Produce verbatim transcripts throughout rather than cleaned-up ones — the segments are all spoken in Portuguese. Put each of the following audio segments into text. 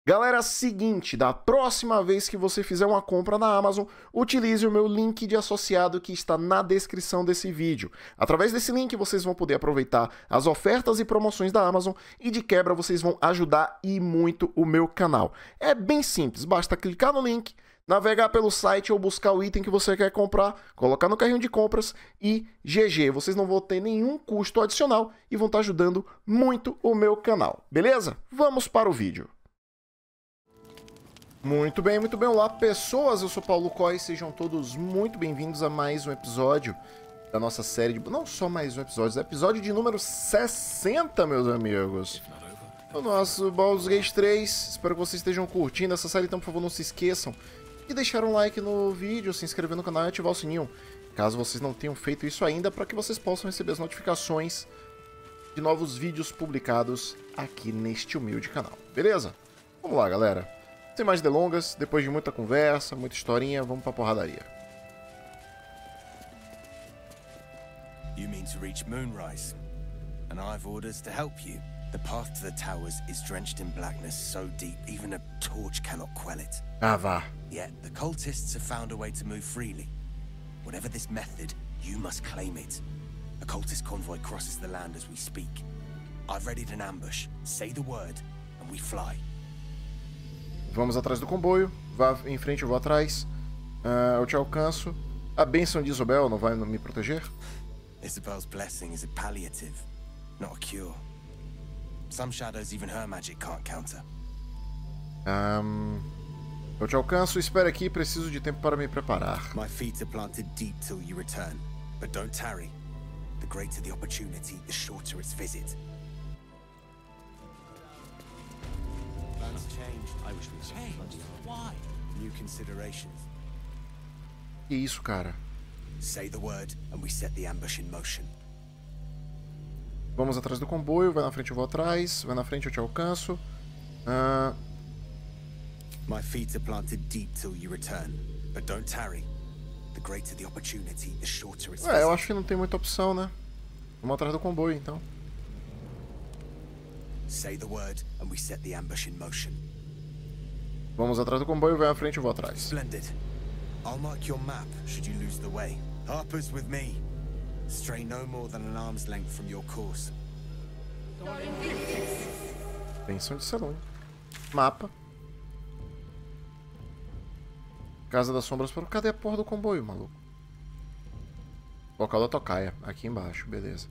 Galera, seguinte, da próxima vez que você fizer uma compra na Amazon, utilize o meu link de associado que está na descrição desse vídeo. Através desse link vocês vão poder aproveitar as ofertas e promoções da Amazon e de quebra vocês vão ajudar e muito o meu canal. É bem simples, basta clicar no link, navegar pelo site ou buscar o item que você quer comprar, colocar no carrinho de compras e G G. Vocês não vão ter nenhum custo adicional e vão estar ajudando muito o meu canal, beleza? Vamos para o vídeo. Muito bem, muito bem. Olá, pessoas. Eu sou Paulo Coy. Sejam todos muito bem-vindos a mais um episódio da nossa série de... Não só mais um episódio, é episódio de número sessenta, meus amigos. O nosso Baldur's Gate três. Espero que vocês estejam curtindo essa série, então, por favor, não se esqueçam de deixar um like no vídeo, se inscrever no canal e ativar o sininho, caso vocês não tenham feito isso ainda, para que vocês possam receber as notificações de novos vídeos publicados aqui neste humilde canal. Beleza? Vamos lá, galera. Sem mais delongas, depois de muita conversa, muita historinha, vamos pra porradaria. You mean to reach Moonrise, and I've orders to help you. The path to the towers is drenched in blackness so deep even a torch cannot quell it. Ah, vá. Yet the cultists have found a way to move freely. Whatever this method, you must claim it. A cultist convoy crosses the land as we speak. I've readied an ambush. Say the word, and we fly. Vamos atrás do comboio, vá em frente, eu vou atrás. Uh, eu te alcanço. A bênção de Isobel não vai me proteger? Isabel's blessing is a palliative, not a cure. Some shadows even her magic can't counter. Um, eu te alcanço, espere aqui, preciso de tempo para me preparar. My feet are planted deep till you return, but don't tarry. The greater the opportunity, the shorter its visit. Plans changed. I wish we changed. Why? New considerations. Que isso, cara? Say the word and we set the ambush in motion. Vamos atrás do comboio, vai na frente, eu vou atrás, vai na frente, eu te alcanço. Uh... My feet are planted deep till you return, but don't tarry. The greater the opportunity, the shorter its visit. É, eu acho que não tem muita opção, né? Vamos atrás do comboio, então. Say the word and we set the ambush in motion. Vamos atrás do comboio, vai na frente, eu vou atrás. Splendid. I'll mark your map should you lose the way. Harper's with me. Stray no more than an arm's length from your course. Bênção de Selûnia. Mapa. Casa das Sombras. Cadê a porra do comboio, maluco? Local da tocaia. Aqui embaixo, beleza.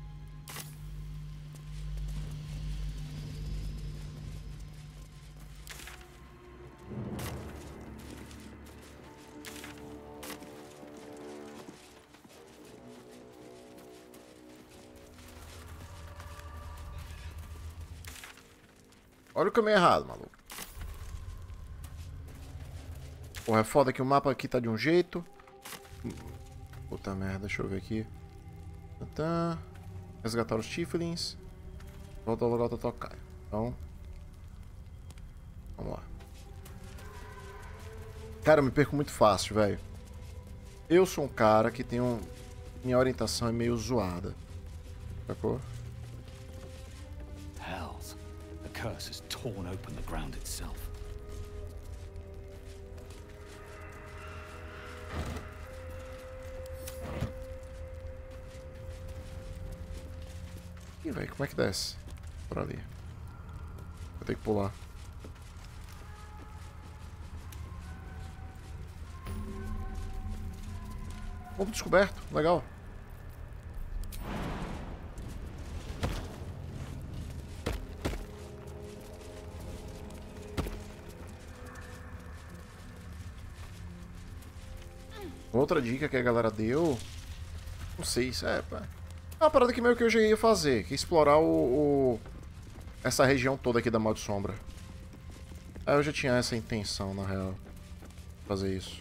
Olha o caminho errado, maluco. Porra, é foda que o mapa aqui tá de um jeito. Puta merda, deixa eu ver aqui. Tá. Resgatar os Tieflings. Volta ao local da tocaia. Então. Vamos lá. Cara, eu me perco muito fácil, velho. Eu sou um cara que tem um... Minha orientação é meio zoada. Sacou? Hells. The curse has torn open the ground itself. Ih, velho, como é que desce? Por ali. Vou ter que pular. Ponto descoberto, legal. Outra dica que a galera deu, não sei se é, pá. É uma parada que meio que eu já ia fazer, que é explorar o, o essa região toda aqui da Mal de Sombra. Aí eu já tinha essa intenção, na real, fazer isso.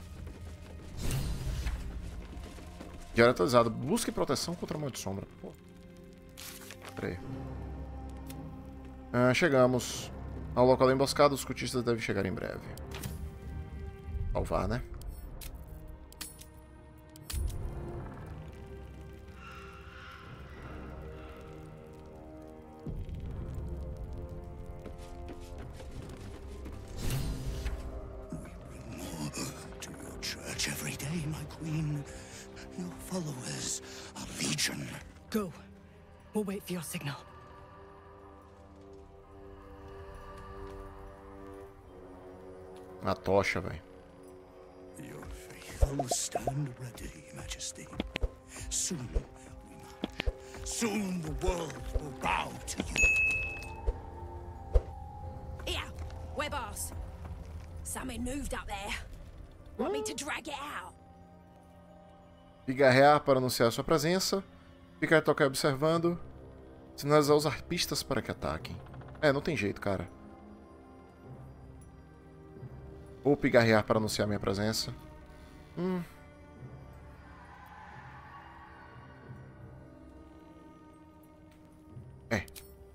Diário atualizado, busque proteção contra a Mal de Sombra. Pô. Pera aí. Ah, chegamos ao local da emboscada, os cultistas devem chegar em breve. Salvar, né? Queen. Your followers are legion. Go. We'll wait for your signal. A tocha, velho. Your faithful stand ready, Majesty. Soon we march. Soon the world will bow to you. Here, Webars. Something moved up there. Want me to drag it out? Pigarrear para anunciar sua presença. Ficar e tocar observando. Sinalizar os arpistas para que ataquem. É, não tem jeito, cara. Ou pigarrear para anunciar minha presença. Hum. É.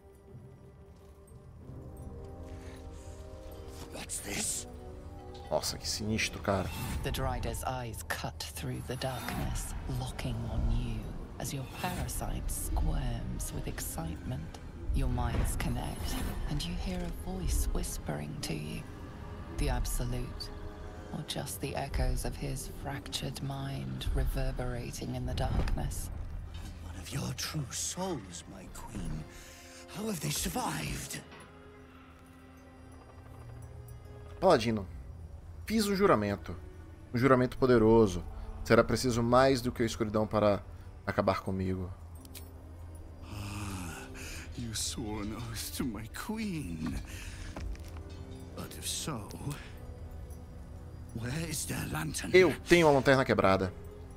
What's this? Nossa, que sinistro, cara. The Drider's eyes cut through the darkness, locking on you as your parasite squirms with excitement. Your minds connect, and you hear a voice whispering to you. The Absolute, or just the echoes of his fractured mind reverberating in the darkness. One of your true souls, my queen. How have they survived? Paladino, fiz um juramento. Um juramento poderoso. Será preciso mais do que a escuridão para acabar comigo. Ah, you swore an oath to my queen. But if so, where is their lantern? Eu tenho a lanterna quebrada.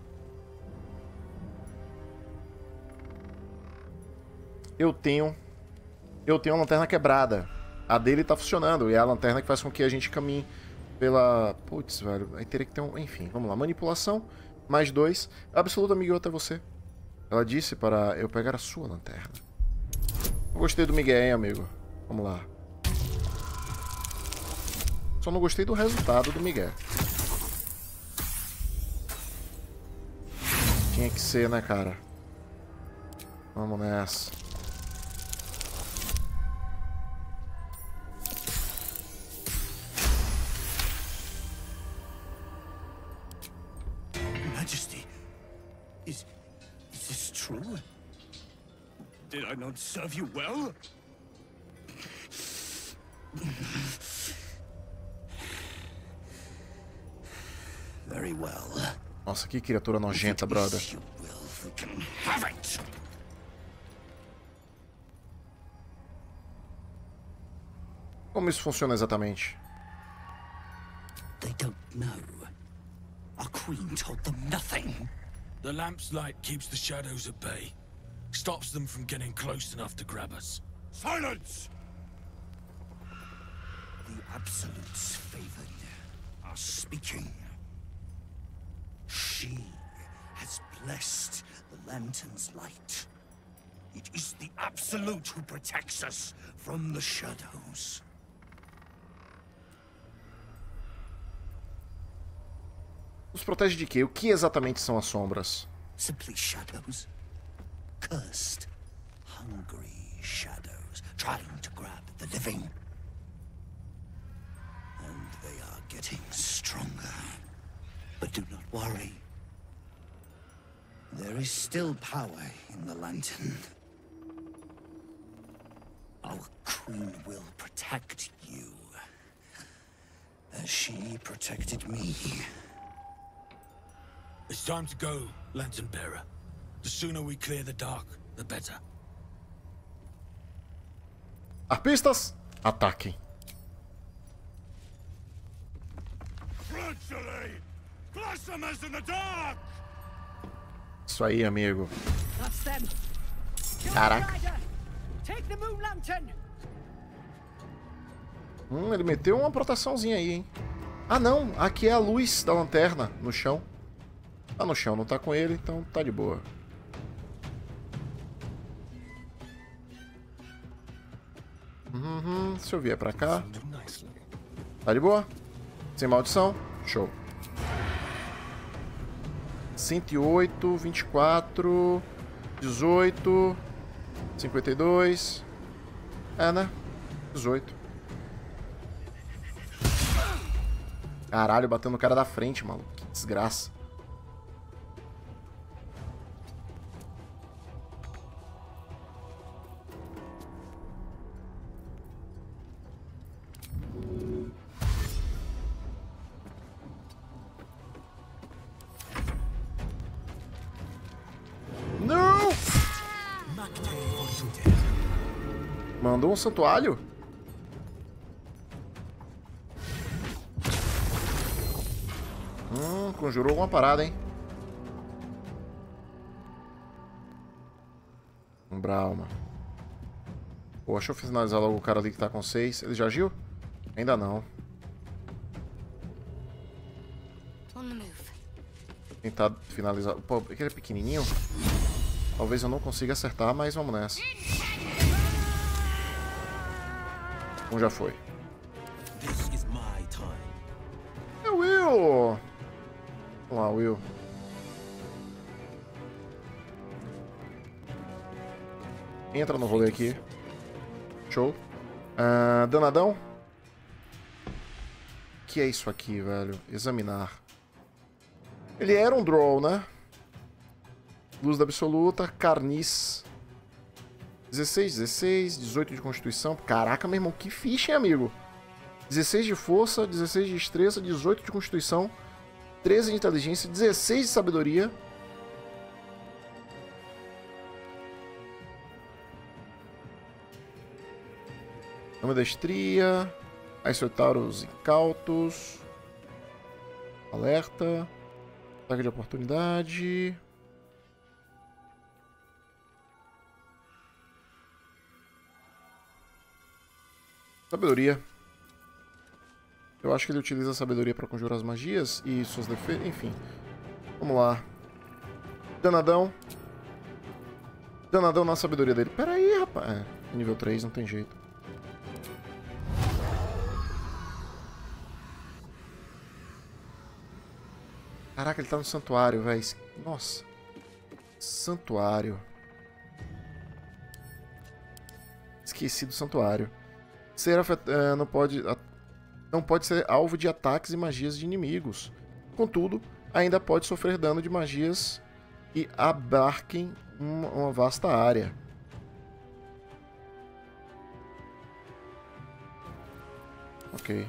Eu tenho... Eu tenho a lanterna quebrada. A dele tá funcionando. E é a lanterna que faz com que a gente caminhe pela... Putz, velho. Aí teria que ter um... Enfim, vamos lá. Manipulação. Mais dois. Absoluta Miguel até você. Ela disse para eu pegar a sua lanterna. Eu gostei do Miguel, hein, amigo? Vamos lá. Só não gostei do resultado do Miguel. Tinha que ser, né, cara? Vamos nessa. Majesty, is, is this true? Did I not serve you well? Very well. Nossa, que criatura nojenta, brother. You will, we can have it. Como isso funciona exatamente? They don't know. Our queen told them nothing. The lamp's light keeps the shadows at bay. Stops them from getting close enough to grab us. Silence! The Absolutes favored are speaking. She has blessed the lantern's light. It is the Absolute who protects us from the shadows. Nos protege de quê? O que exatamente são as sombras? Simply shadows. Cursed, hungry shadows trying to grab the living. And they are getting stronger. But do not worry. There is still power in the lantern. Our queen will protect you, as she protected me. It's time to go, Lantern Bearer. The sooner we clear the dark, the better. Arpistas, ataquem. Isso aí, amigo. Caraca. Hum, ele meteu uma proteçãozinha aí, hein? Ah, não. Aqui é a luz da lanterna no chão. Tá no chão, não tá com ele, então tá de boa. Uhum, se eu vier pra cá. Tá de boa? Sem maldição? Show. cento e oito, vinte e quatro, dezoito, cinquenta e dois. É, né? dezoito. Caralho, batendo no cara da frente, maluco. Que desgraça. Mandou um santuário? Hum, conjurou alguma parada, hein? Um Brauma. Pô, deixa eu finalizar logo o cara ali que tá com seis. Ele já agiu? Ainda não. Tentar finalizar. Pô, aquele é pequenininho. Talvez eu não consiga acertar, mas vamos nessa. Um já foi. É o Will! Vamos lá, Will. Entra no rolê aqui. Show. Uh, danadão. O que é isso aqui, velho? Examinar. Ele era um draw, né? Luz da absoluta. Carniz. dezesseis, dezesseis. dezoito de constituição. Caraca, meu irmão, que ficha, hein, amigo? dezesseis de força, dezesseis de destreza, dezoito de constituição, treze de inteligência, dezesseis de sabedoria. Ambidestria. Acertaros incautos. Alerta. Ataque de oportunidade. Sabedoria. Eu acho que ele utiliza a sabedoria para conjurar as magias e suas defesas. Enfim. Vamos lá. Danadão. Danadão na sabedoria dele. Pera aí, rapaz. É, nível três, não tem jeito. Caraca, ele tá no santuário, velho. Nossa. Santuário. Esqueci do santuário. Ser afet... uh, não pode... Não pode ser alvo de ataques e magias de inimigos. Contudo, ainda pode sofrer dano de magias e abarquem uma, uma vasta área. Ok.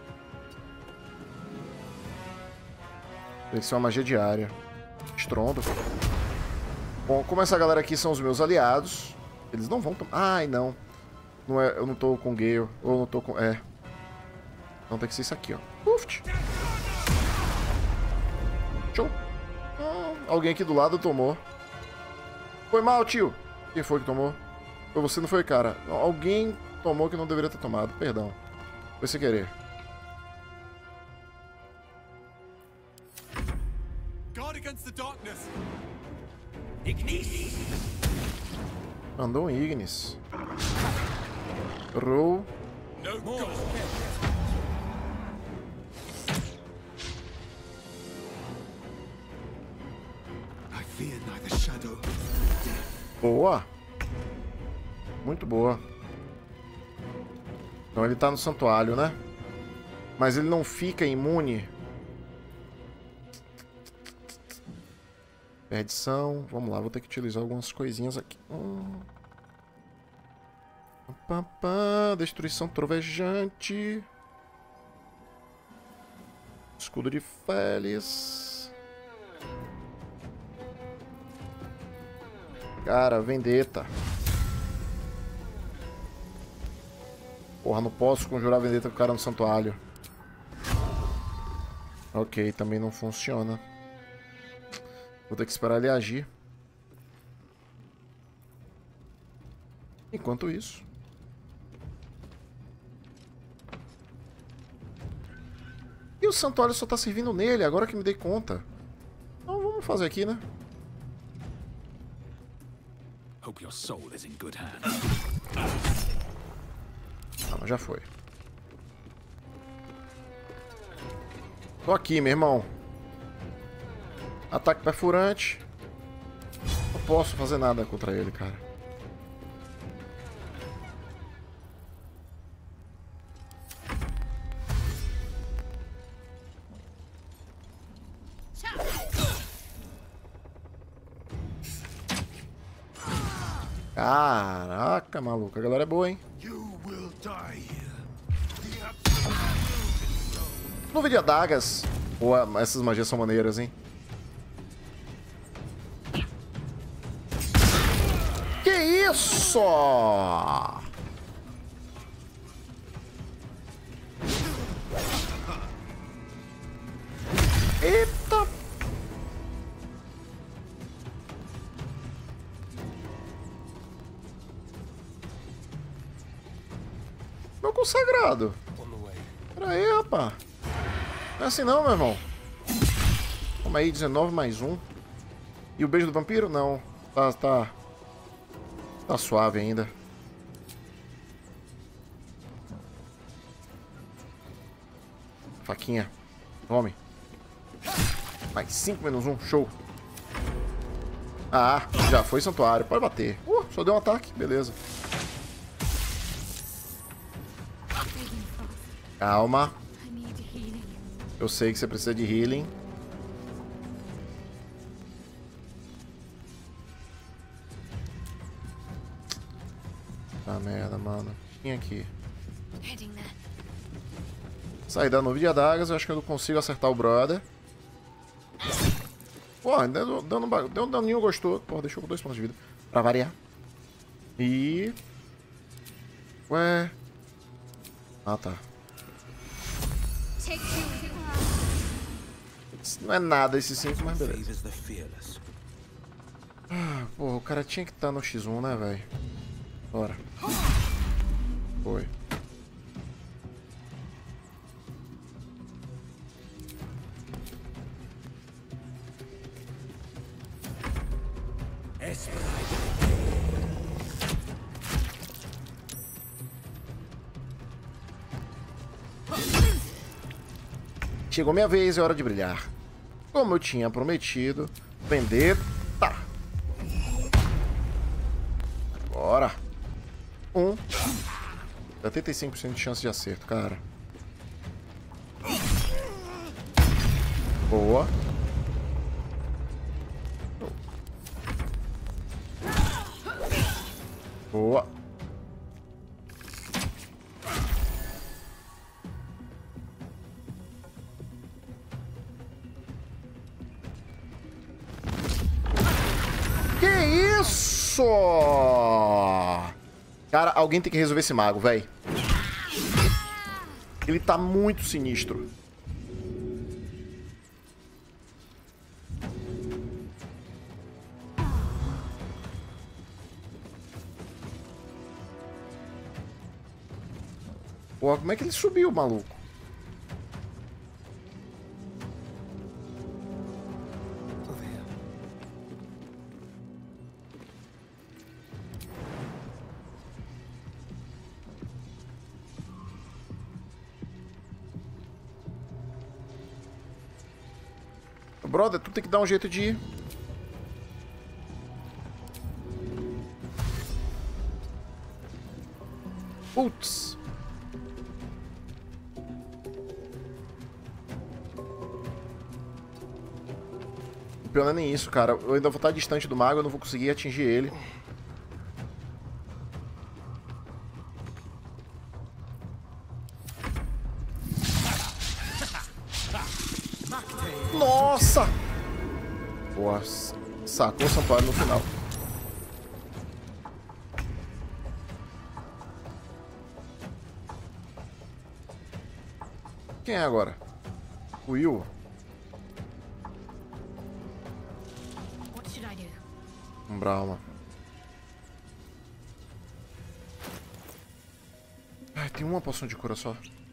Isso é uma magia diária. Estrondo. Bom, como essa galera aqui são os meus aliados, eles não vão tomar... Ai, não. não é, eu não tô com Gale. Ou eu não tô com... É. Então tem que ser isso aqui, ó. Uft. Show. Hum, alguém aqui do lado tomou. Foi mal, tio. Quem foi que tomou? Foi você, não foi, cara? Alguém tomou que não deveria ter tomado. Perdão. Foi sem querer. Mandou um Ignis. Roll. Boa. Muito boa. Então ele tá no santuário, né? Mas ele não fica imune. Perdição. Vamos lá, vou ter que utilizar algumas coisinhas aqui. Hum. Pam, pam, destruição trovejante. Escudo de Félix. Cara, Vendetta. Porra, não posso conjurar Vendetta com o cara no santuário. Ok, também não funciona. Vou ter que esperar ele agir. Enquanto isso... E o santuário só tá servindo nele, agora que me dei conta. Então vamos fazer aqui, né? Hope your soul is in good hands. Ah, mas já foi. Tô aqui, meu irmão. Ataque perfurante. Não posso fazer nada contra ele, cara. Caraca, maluco. A galera é boa, hein? Nuvem de adagas. Pô, essas magias são maneiras, hein? Que isso? consagrado. Pera aí, rapaz. Não é assim não, meu irmão. Calma aí, dezenove mais um. E o beijo do vampiro? Não. Tá, tá... Tá suave ainda. Faquinha. Tome. Mais cinco menos um. Show. Ah, já foi santuário. Pode bater. Uh, só deu um ataque. Beleza. Calma. Eu sei que você precisa de healing. Tá merda, mano. Tinha aqui. Sair da nuvem de adagas. Eu acho que eu não consigo acertar o brother. Pô, deu, deu, um, deu um daninho gostoso. Pô, deixou com dois pontos de vida. Pra variar. E... Ué... Ah, tá. Não é nada esse cinco, mas beleza. Ah, porra, o cara tinha que estar no X um, né, velho? Bora. Foi. Chegou minha vez, é hora de brilhar. Como eu tinha prometido, Vendetta. Bora. Um. setenta e cinco por cento de chance de acerto, cara. Boa. Boa. Que isso? Cara, alguém tem que resolver esse mago, velho. Ele tá muito sinistro. Pô, como é que ele subiu, maluco? Brother, tu tem que dar um jeito de ir. Putz. O pior não é nem isso, cara. Eu ainda vou estar distante do mago, eu não vou conseguir atingir ele. Nossa! Boa, sacou o santuário no final. Quem é agora? O Will? Um Brahma. Ai, tem uma poção de cura só.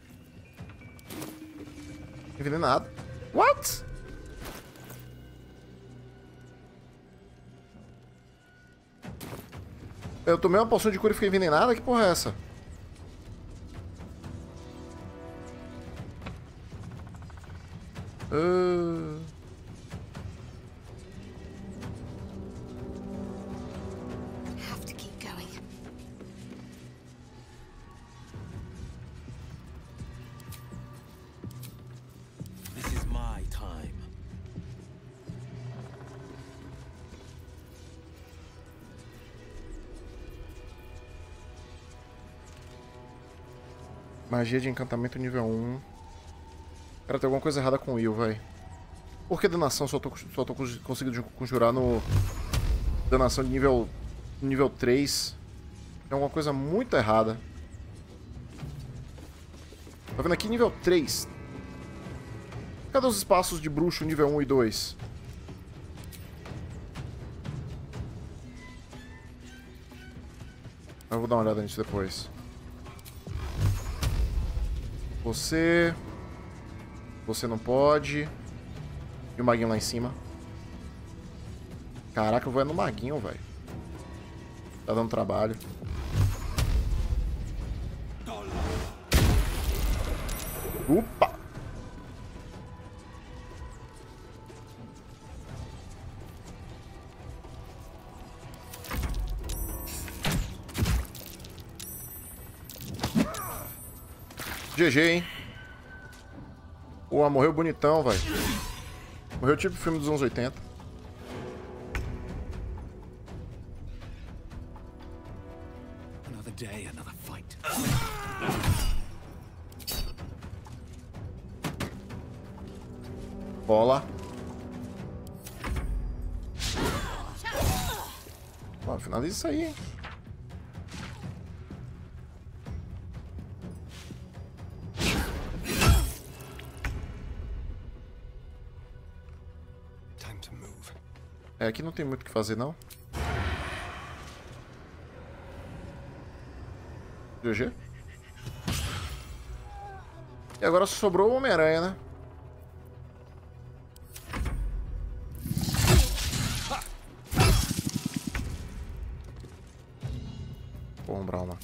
Envenenado. What? Eu tomei uma poção de cura e fiquei envenenada? Que porra é essa? Uh... Magia de encantamento nível um. Cara, tem alguma coisa errada com o Will, velho. Por que danação só tô, só tô conseguindo conjurar no... Danação de nível... Nível três. Tem alguma coisa muito errada. Tá vendo aqui? Nível três. Cadê os espaços de bruxo nível um e dois? Eu vou dar uma olhada nisso depois. Você. Você não pode. E o maguinho lá em cima. Caraca, eu vou no maguinho, velho. Tá dando trabalho. Opa! G G, hein? Pô, morreu bonitão, velho. Morreu tipo filme dos anos oitenta. Another day, another fight. Bola. Ó, finaliza isso aí, hein? É, aqui não tem muito o que fazer, não. G G. E agora só sobrou o Homem-Aranha, né? Bom, Brauma.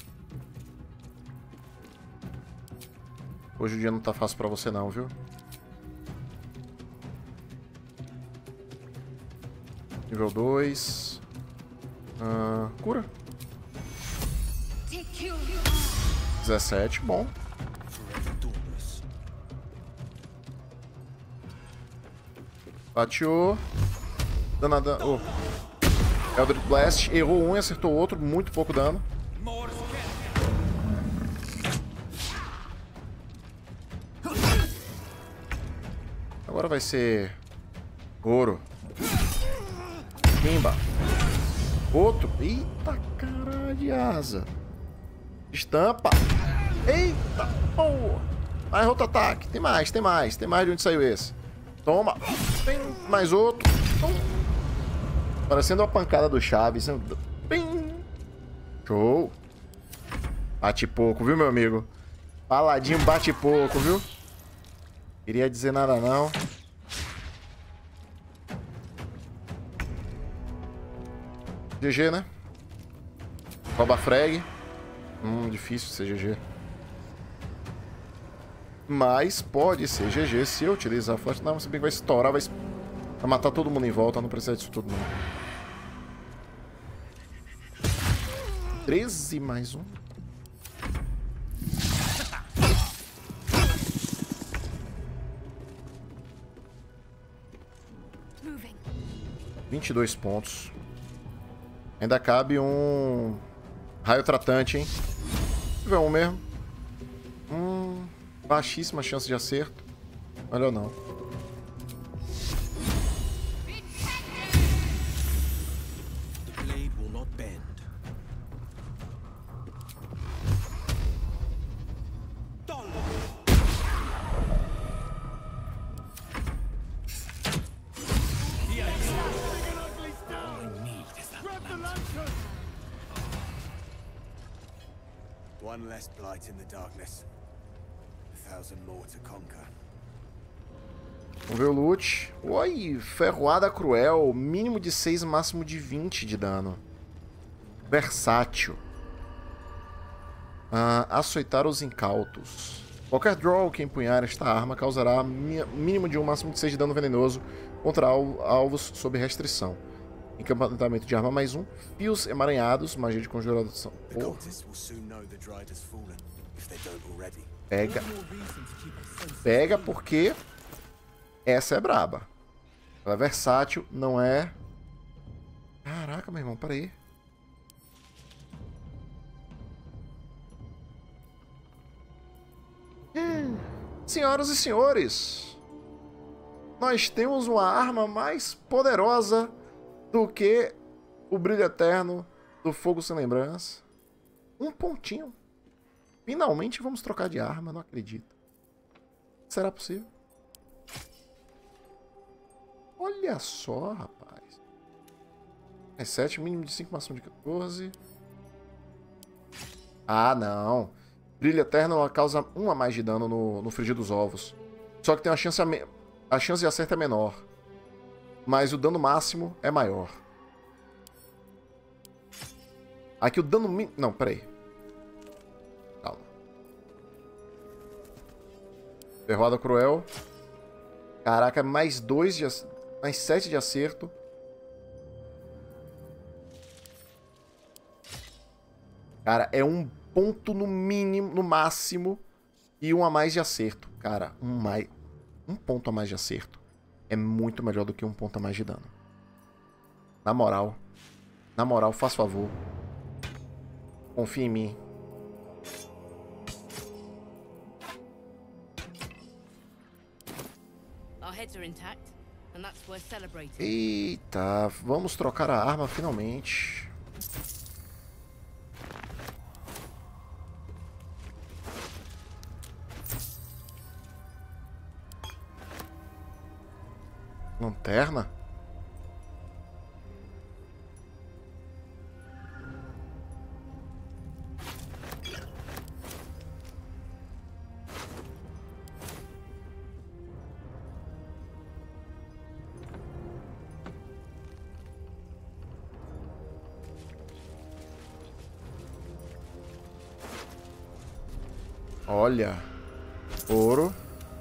Hoje o dia não tá fácil pra você não, viu? Nível dois. Ah, cura. dezessete, bom. Bateou. Danada. Oh. Eldritch Blast. Errou um e acertou o outro. Muito pouco dano. Agora vai ser... Ouro. Pimba. Outro. Eita, caralho de asa. Estampa. Eita, porra. Mais outro ataque. Tem mais, tem mais. Tem mais de onde saiu esse. Toma. Tem mais outro. Toma. Parecendo uma pancada do Chaves. Pim. Show. Bate pouco, viu, meu amigo? Paladinho bate pouco, viu? Queria dizer nada, não. G G, né? Rouba frag. Hum, difícil ser G G. Mas pode ser G G se eu utilizar a flash. Não, se bem que vai estourar, vai, vai matar todo mundo em volta. Não precisa disso tudo, não. treze mais um. vinte e dois pontos. Ainda cabe um raio tratante, hein? Nível um mesmo. Hum, baixíssima chance de acerto. Melhor não. One less blight in the darkness. A thousand more to conquer. Vamos ver o loot. Oi, ferroada cruel. Mínimo de seis, máximo de vinte de dano. Versátil. Ah, açoitar os incautos. Qualquer draw que empunhar esta arma causará mínimo de um, máximo de seis de dano venenoso contra alvos sob restrição. Encantamento de arma mais um. Fios emaranhados. Magia de conjuração. Oh. Pega. Pega porque essa é braba. Ela é versátil, não é... Caraca, meu irmão, peraí. Hum, senhoras e senhores, nós temos uma arma mais poderosa do que o brilho eterno do fogo sem lembrança. Um pontinho. Finalmente vamos trocar de arma, não acredito. Será possível? Olha só, rapaz. É sete, mínimo de cinco, máximo de quatorze. Ah, não. Brilho eterno, ela causa um a mais de dano no, no frigir dos ovos. Só que tem uma chance a, me... a chance de acerto é menor. Mas o dano máximo é maior. Aqui o dano... Mi... Não, peraí. Calma. Ferroada cruel. Caraca, mais dois de... mais sete de acerto. Cara, é um ponto no mínimo, no máximo, e um a mais de acerto. Cara, um, mais, um ponto a mais de acerto é muito melhor do que um ponto a mais de dano. Na moral. Na moral, faz favor. Confia em mim. Eita, vamos trocar a arma finalmente. Lanterna? Olha, ouro.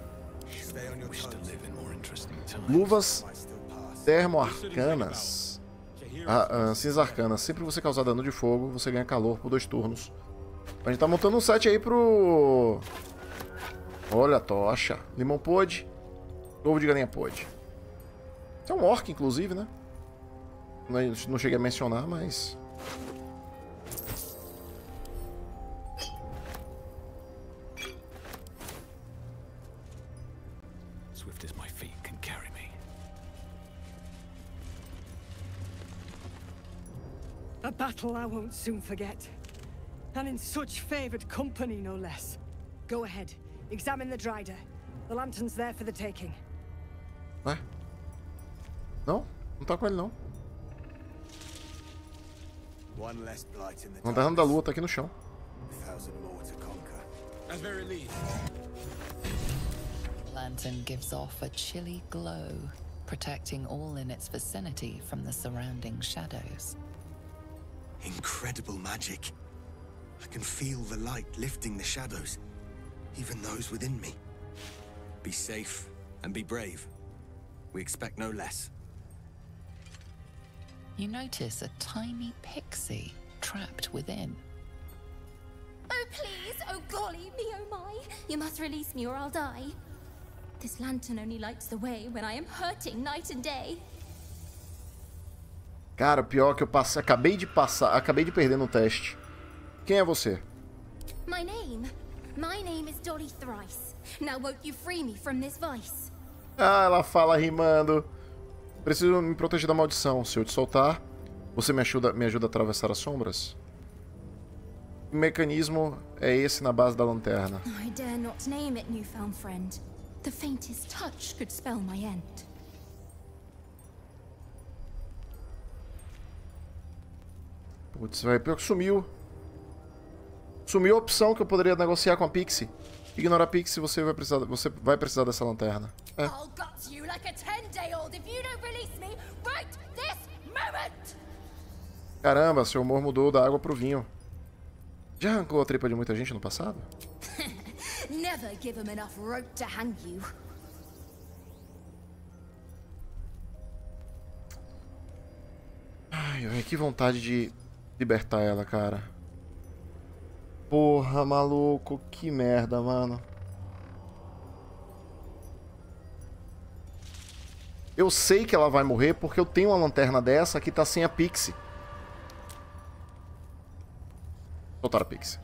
Luvas termo-arcanas. Ah, ah, cinza arcana. Sempre que você causar dano de fogo, você ganha calor por dois turnos. A gente tá montando um set aí pro... Olha a tocha. Limão podre. Ovo de galinha podre. Isso é um orc, inclusive, né? Não, não cheguei a mencionar, mas... A battle I won't soon forget. And in such favored company, no less. Go ahead. Examine the Dryder. The lantern's there for the taking. Ué? Não? Não tá com ele, não. Lanterna da lua tá aqui no chão. The lantern gives off a chilly glow, protecting all in its vicinity from the surrounding shadows. Incredible magic. I can feel the light lifting the shadows, even those within me. Be safe and be brave. We expect no less. You notice a tiny pixie trapped within. Oh please, oh golly me, oh my. You must release me or I'll die. This lantern only lights the way when I am hurting night and day. Cara, pior que eu passei, acabei de passar, acabei de perder no teste. Quem é você? My name, my name is Dolly Thrice. Now won't you free me from this vice? Ah, ela fala rimando. Preciso me proteger da maldição. Se eu te soltar, você me ajuda, me ajuda a atravessar as sombras? Que mecanismo é esse na base da lanterna? I dare not name it, newfound friend. The faintest touch could spell my end. Putz, velho, pior que sumiu. Sumiu a opção que eu poderia negociar com a Pixie. Ignora a Pixie, você vai precisar, você vai precisar dessa lanterna. É. Caramba, seu humor mudou da água pro vinho. Já arrancou a tripa de muita gente no passado? Never give him enough rope to hang you. Ai, velho, que vontade de libertar ela, cara. Porra, maluco, que merda, mano. Eu sei que ela vai morrer porque eu tenho uma lanterna dessa que tá sem a Pixie. Soltaram a Pixie.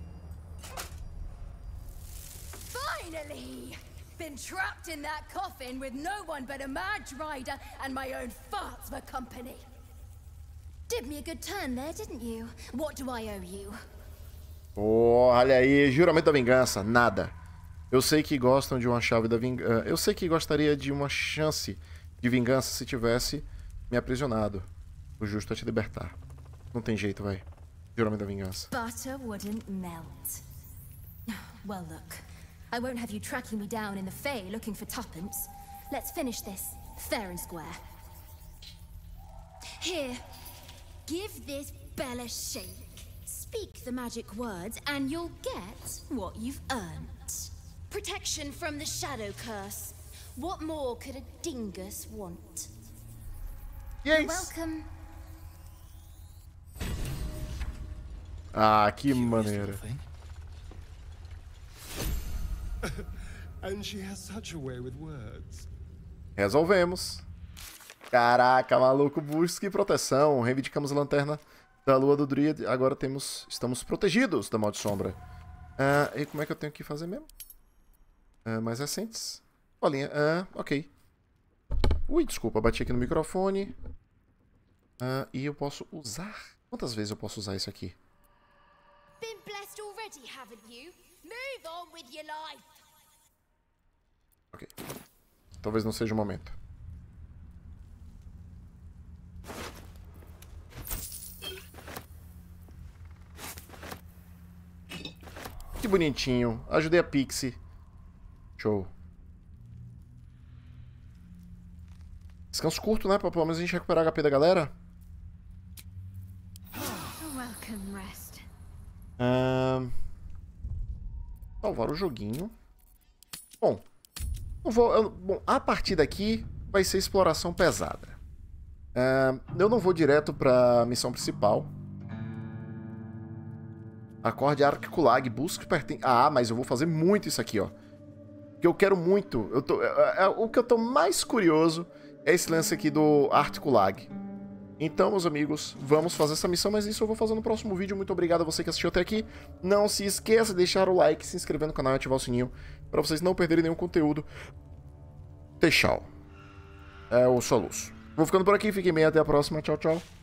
Finally! Been trapped in that coffin with no one but a mad rider and my own farts for company. Did me a good turn there, didn't you? What do I owe you? Oh, olha aí, juramento da vingança, nada. Eu sei que gostam de uma chave da vingança. Eu sei que gostaria de uma chance de vingança se tivesse me aprisionado. O justo é te libertar. Não tem jeito, vai. Juramento da vingança. Butter wouldn't melt. Well, look. I won't have you tracking me down in the Fae looking for tuppence. Let's finish this, fair and square. Here. Give this bell a shake. Speak the magic words and you'll get what you've earned. Protection from the shadow curse. What more could a dingus want? Yes. You're welcome. Ah, que maneira. And she has such a way with words. Resolvemos. Caraca, maluco, busca e proteção. Reivindicamos a lanterna da lua do Druid. Agora temos, estamos protegidos da Malde Sombra. Ah, e como é que eu tenho que fazer mesmo? Ah, mais recentes. Bolinha. Ah, ok. Ui, desculpa, bati aqui no microfone. Ah, e eu posso usar... Quantas vezes eu posso usar isso aqui? Been blessed already, haven't you? Move on with your life. Ok. Talvez não seja o momento. Que bonitinho. Ajudei a Pixie. Show. Descanso curto, né? Pra pelo menos a gente recuperar H P da galera. Welcome, rest. Um... Salvar o joguinho. Bom, eu vou, eu, bom, a partir daqui vai ser exploração pesada. Um, eu não vou direto pra missão principal. Acorde Arquiculag, busque pertence... Ah, mas eu vou fazer muito isso aqui, ó. Que eu quero muito. Eu tô, é, é, o que eu tô mais curioso é esse lance aqui do Arquiculag. Então, meus amigos, vamos fazer essa missão, mas isso eu vou fazer no próximo vídeo. Muito obrigado a você que assistiu até aqui. Não se esqueça de deixar o like, se inscrever no canal e ativar o sininho para vocês não perderem nenhum conteúdo. Tchau. É o Soluço. Vou ficando por aqui, fiquem bem, até a próxima. Tchau, tchau.